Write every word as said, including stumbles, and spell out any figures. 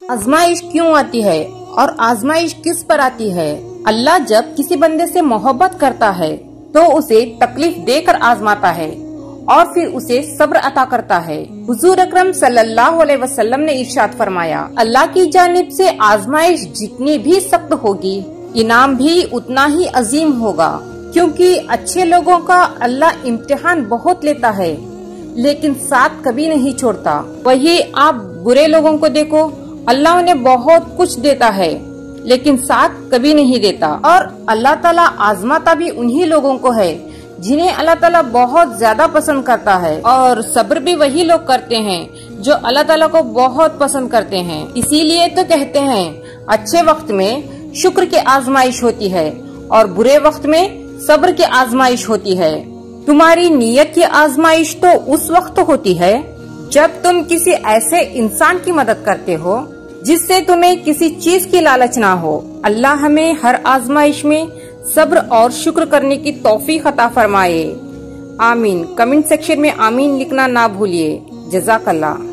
आजमाइश क्यों आती है और आजमाइश किस पर आती है? अल्लाह जब किसी बंदे से मोहब्बत करता है तो उसे तकलीफ देकर आजमाता है और फिर उसे सब्र अता करता है। हुजूर अकरम सल्लल्लाहु अलैहि वसल्लम ने इरशाद फरमाया, अल्लाह की जानिब से आजमाइश जितनी भी सख्त होगी, इनाम भी उतना ही अजीम होगा, क्योंकि अच्छे लोगों का अल्लाह इम्तिहान बहुत लेता है लेकिन साथ कभी नहीं छोड़ता। वही आप बुरे लोगों को देखो, अल्लाह उन्हें बहुत कुछ देता है लेकिन साथ कभी नहीं देता। और अल्लाह ताला आजमाता भी उन्हीं लोगों को है जिन्हें अल्लाह ताला बहुत ज्यादा पसंद करता है, और सब्र भी वही लोग करते हैं जो अल्लाह ताला को बहुत पसंद करते हैं। इसीलिए तो कहते हैं अच्छे वक्त में शुक्र की आजमाइश होती है और बुरे वक्त में सब्र की आजमाइश होती है। तुम्हारी नीयत की आजमाइश तो उस वक्त होती है जब तुम किसी ऐसे इंसान की मदद करते हो जिससे तुम्हें किसी चीज की लालच ना हो। अल्लाह हमें हर आजमाइश में सब्र और शुक्र करने की तौफीक अता फरमाए। आमीन। कमेंट सेक्शन में आमीन लिखना ना भूलिए। जज़ाकल्लाह।